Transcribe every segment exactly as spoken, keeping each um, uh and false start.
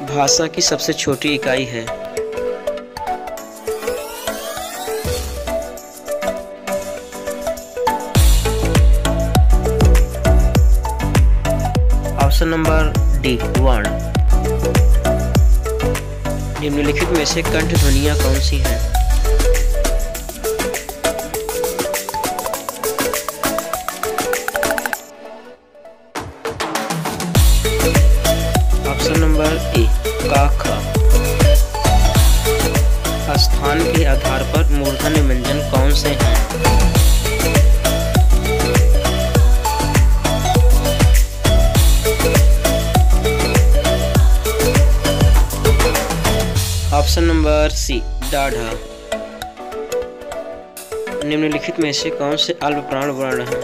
भाषा की सबसे छोटी इकाई है? ऑप्शन नंबर डी वर्ण। निम्नलिखित में से कंठ ध्वनियाँ कौन सी हैं? ऑप्शन नंबर ए का ख। स्थान के आधार पर मूर्धन्य व्यंजन कौन से हैं? ऑप्शन नंबर सी डाढ़ा। निम्नलिखित में से कौन से अल्पप्राण वर्ण हैं?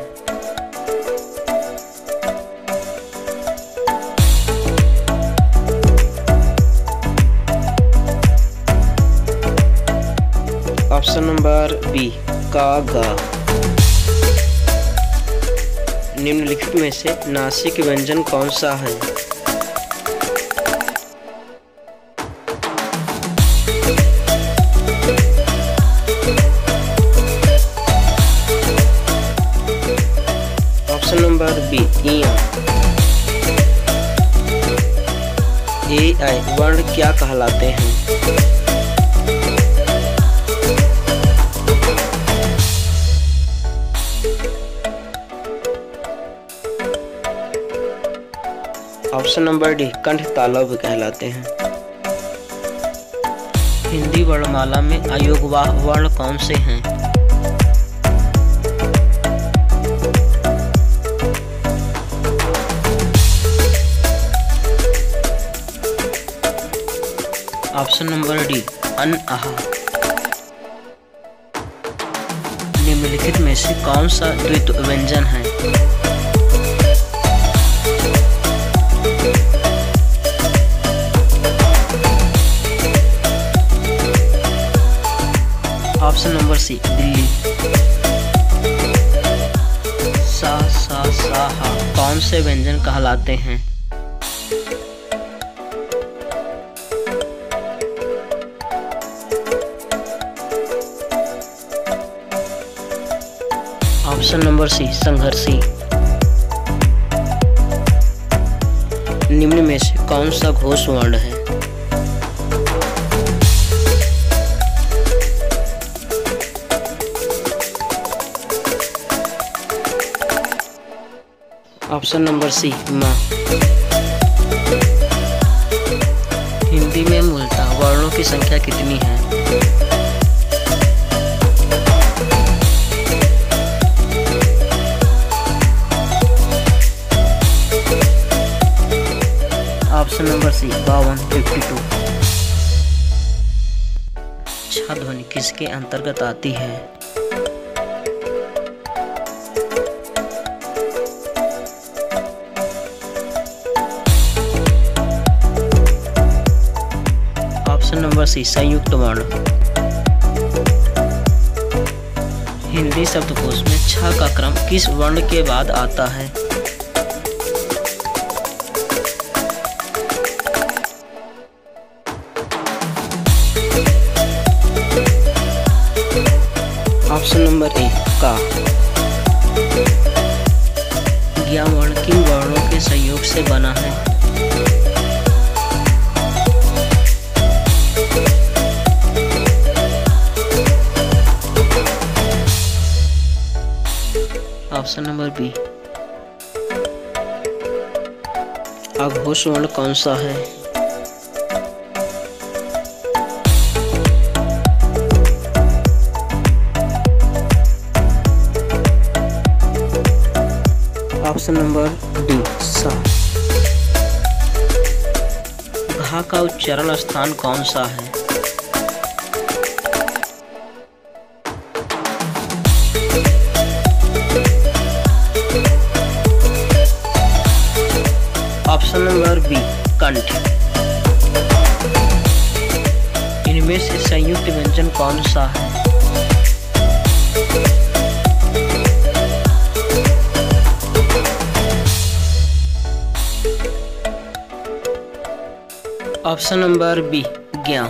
ऑप्शन नंबर बी का गा। निम्नलिखित में से नासिक व्यंजन कौन सा है? ऑप्शन नंबर बी इया। ए आई वर्ण क्या कहलाते हैं? ऑप्शन नंबर डी कंठ तालव्य कहलाते हैं। हिंदी वर्णमाला में अयोगवाह वर्ण कौन से हैं? ऑप्शन नंबर डी अन आहा। निम्नलिखित में से कौन सा द्वित्व व्यंजन है? Option number C Delhi. सा सा सा हा कौन से व्यंजन कहलाते हैं? ऑप्शन नंबर सी संघर्षी। निम्न में से कौन सा घोष वर्ण है? ऑप्शन नंबर सी माँ। हिंदी में मूलतः वर्णों की संख्या कितनी है? ऑप्शन नंबर सी बावन फिफ्टी टू। छ ध्वनि किसके अंतर्गत आती है? ऑप्शन नंबर सी संयुक्त वर्ण। हिंदी शब्दकोश में छ का क्रम किस वर्ण के बाद आता है? ऑप्शन नंबर ए का। ज्ञा वर्ण किन वर्णों के संयोग से बना है? ऑप्शन नंबर बी अघोष वर्ण कौन सा है? ऑप्शन नंबर डी सा। घा का उच्चारण स्थान कौन सा है? ऑप्शन नंबर बी कंठ। इनमें से संयुक्त व्यंजन कौन सा है? ऑप्शन नंबर बी ज्ञ।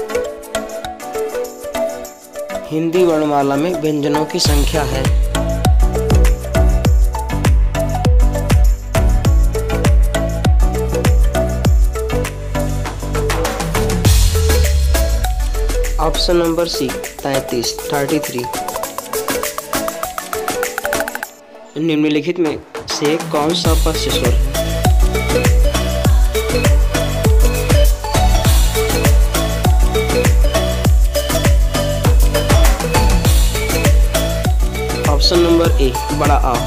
हिंदी वर्णमाला में व्यंजनों की संख्या है। ऑप्शन नंबर सी तैंतीस थर्टी थ्री। निम्नलिखित में से कौन सा पश्च स्वर है? ऑप्शन नंबर ए बड़ा आ।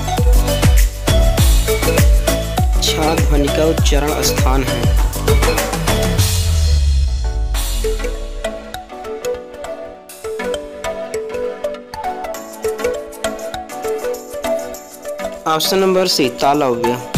छा ध्वनि का उच्चारण स्थान है। Option number C तालव्य।